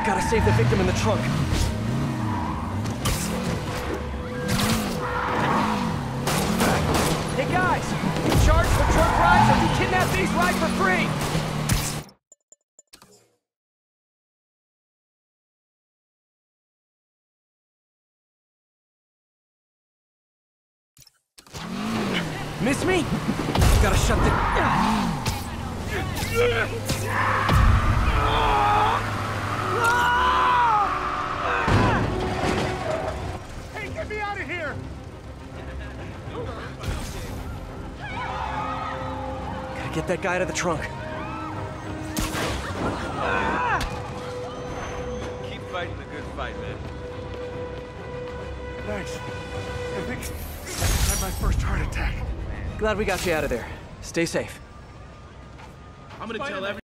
Gotta save the victim in the trunk. Hey guys, you charge for truck rides or you kidnap these ride for free? Miss me? Gotta shut the... Hey, get me out of here! Gotta get that guy out of the trunk. Keep fighting the good fight, man. Thanks. I think I had my first heart attack. Glad we got you out of there. Stay safe. I'm gonna tell everyone.